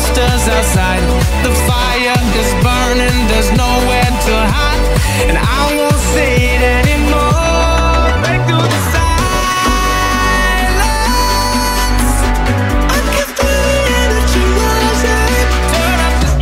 monsters outside. The fire is burning, there's nowhere to hide, and I won't say it anymore. Break through the silence. I can feel the energy rising. Turn up the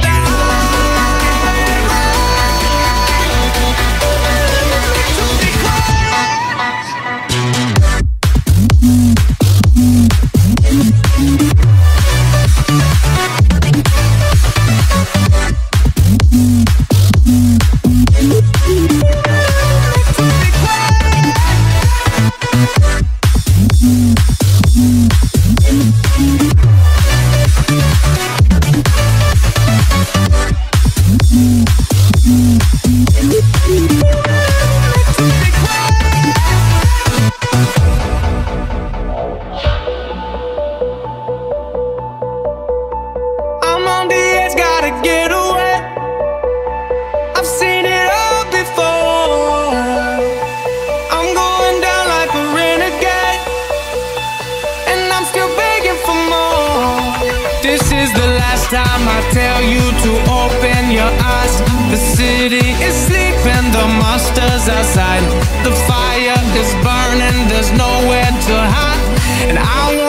time I tell you to open your eyes. The city is sleeping, the monsters outside. The fire is burning, there's nowhere to hide, and I